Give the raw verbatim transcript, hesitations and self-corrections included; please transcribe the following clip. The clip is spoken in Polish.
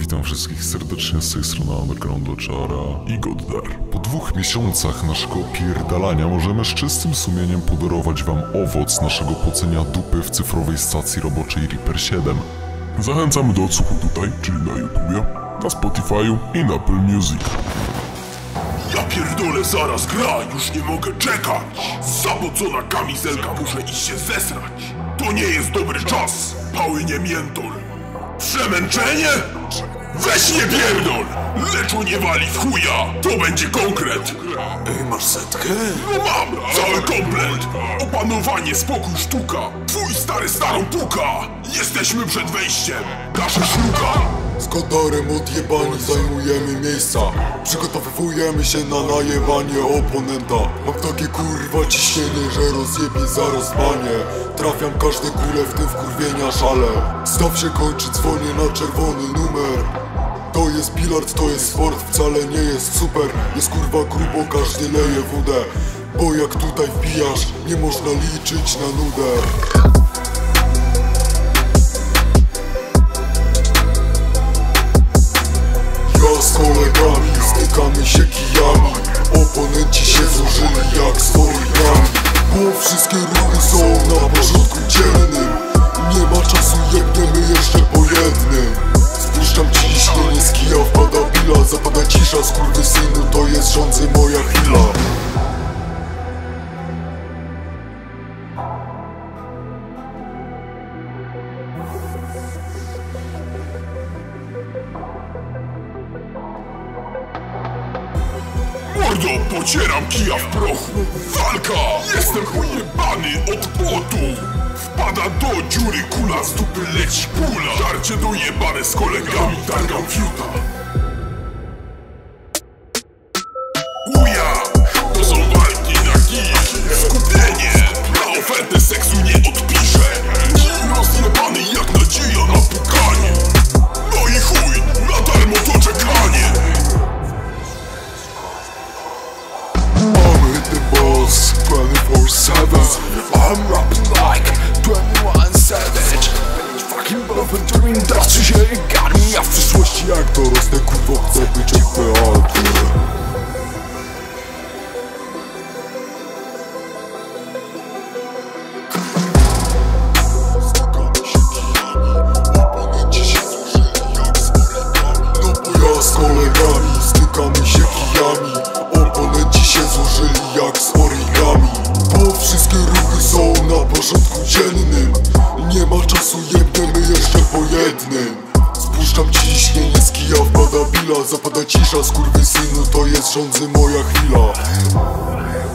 Witam wszystkich serdecznie, z tej strony Underground Loczara i Goddar. Po dwóch miesiącach naszego pierdalania możemy z czystym sumieniem podarować wam owoc naszego pocenia dupy w cyfrowej stacji roboczej Reaper siedem. Zachęcamy do odsłuchu tutaj, czyli na YouTubie, na Spotify'u i na Apple Music. Ja pierdolę, zaraz gra, już nie mogę czekać. Zabocona kamizelka, muszę iść się zesrać. To nie jest dobry czas, pałynie miętol. Przemęczenie? Weź nie pierdol! Leczo nie wali w chuja, to będzie konkret. Ej, masz setkę? No mam, cały komplet. Opanowanie, spokój, sztuka. Twój stary starą puka. Jesteśmy przed wejściem, nasza szluka. Z Goddarem odjebani zajmujemy miejsca. Przygotowujemy się na najebanie oponenta. Mam takie kurwa ciśnienie, że rozjebie zaraz banie. Trafiam każde kule, w tym wkurwienia szale. Staw się kończy, dzwonię na czerwony numer. To jest bilard, to jest sport, wcale nie jest super. Jest kurwa grubo, każdy leje wódę. Bo jak tutaj wbijasz, nie można liczyć na nudę. Z kolegami stykamy się kijami. Oponenci się złożyli jak z origami. Bo wszystkie ruchy są na porządku dziennym. Nie ma czasu, jebniemy jeszcze po jednym. Spuszczam ciśnienie z kija, wpada pila. Zapada cisza, skurwysynu, to jest rządzy moja chwila. Mordo, pocieram kija w prochu. Walka! Jestem ujebany od potu. Wpada do dziury kula, z dupy leci pula. Darcie dojebane z kolegami, targam fiuta. Uja! To są walki na kij. Skupienie! Na ofertę seksu nie odpiszę. Kij rozjebany jak nadzieja na pukanie. No i chuj, na darmo to czekanie. twenty-four seven I'm rapping like twenty-one Savage. Fucking buffin' to industry, yeah, you got me. A w przyszłości jak dorosnę, kurwo, chcę być jak teatr. Z kolegami stykamy się kijami. Oponenci się złożyli jak z origami. Bo wszystkie ruchy są na porządku dziennym. Nie ma czasu, jebniemy jeszcze po jednym. Spuszczam ciśnienie z kija, wpada bila. Zapada cisza, skurwysynu, to jest rządzy moja chwila.